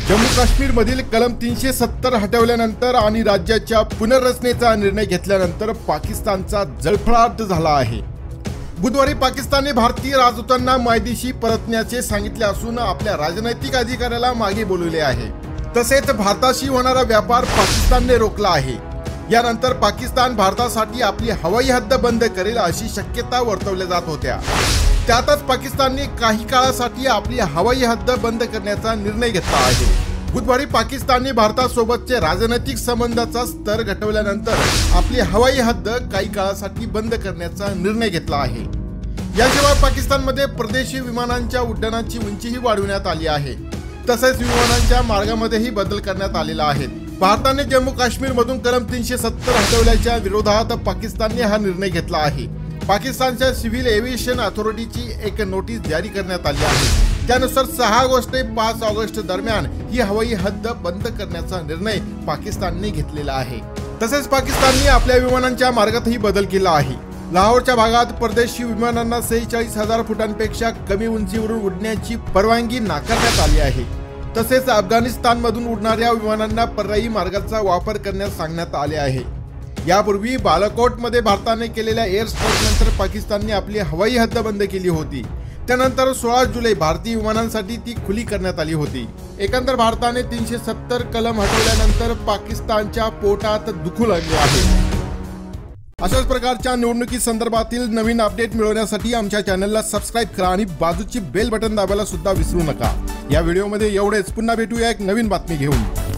जम्मू काश्मीर मधील कलम 370 हटवल्यानंतर आणि राज्याच्या पुनर्रचनेचा निर्णय घेतल्यानंतर पाकिस्तानचा जळफळाट झाला आहे। बुधवारी पाकिस्तानने भारतीय राजदूतांना मायदेशी परतण्याचे सांगितले असून आपल्या राजनैतिक अधिकाऱ्याला मागे बोलवले आहे। तसेच भारताशी होणारा व्यापार पाकिस्तानने रोखला आहे। यानंतर पाकिस्तान भारतासाठी आपली हवाई हद्द बंद करेल अशी शक्यता वर्तवल्या जात होत्या। त्यातच पाकिस्तानने काही काळासाठी आपली हवाई हद्द बंद करण्याचा निर्णय घेतला आहे। बुधवारी पाकिस्तानने भारतासोबतचे राजनैतिक संबंधाचा स्तर घटवल्यानंतर आपली हवाई हद्द काही काळासाठी बंद करण्याचा निर्णय घेतला आहे। याशिवाय पाकिस्तानमध्ये परदेशी विमानांच्या उड्डाणाची उंचीही वाढवण्यात आली आहे। तसेच विमानांच्या मार्गामध्येही बदल करण्यात आलेला आहे। भारताने जम्मू काश्मीर मधून कलम 370 हटवल्याच्या विरोधात पाकिस्तानने हा निर्णय घेतला आहे। पाकिस्तानच्या सिव्हिल एव्हिएशन अथॉरिटीची एक नोटीस जारी करण्यात आली आहे। त्यानुसार 6 ऑगस्ट ते 5 ऑगस्ट दरम्यान ही हवाई हद्द बंद करण्याचा निर्णय पाकिस्तानने घेतलेला आहे। तसेच पाकिस्तानने आपल्या विमानांच्या मार्गातही बदल केला आहे। लाहोरच्या भागात परदेशी विमानांना 46,000 फुटांपेक्षा कमी उंचीवरून उडण्याची परवानगी नाकारण्यात आली आहे। तसेच अफगाणिस्तानमधून उडणाऱ्या विमानांना पर्यायी मार्गाचा वापर करण्यास सांगण्यात आले आहे। यापूर्वी बालाकोटमध्ये भारताने केलेल्या एअर स्ट्राईक नंतर पाकिस्तानने आपली हवाई हद्द बंद केली होती। त्यानंतर 16 जुलै भारतीय विमानांसाठी ती खुली करण्यात आली होती। एकंदर भारताने 370 कलम हटवल्यानंतर पाकिस्तानच्या पोटात दुखू लागले आहे। अशाच प्रकारच्या निवडणुकी संदर्भातील नवीन अपडेट मिळवण्यासाठी आमच्या चॅनलला सबस्क्राइब करा आणि बाजूची बेल बटन दाबायला सुद्धा विसरू नका। या व्हिडिओमध्ये एवढेच। पुन्हा भेटूया एक नवीन बातमी घेऊन।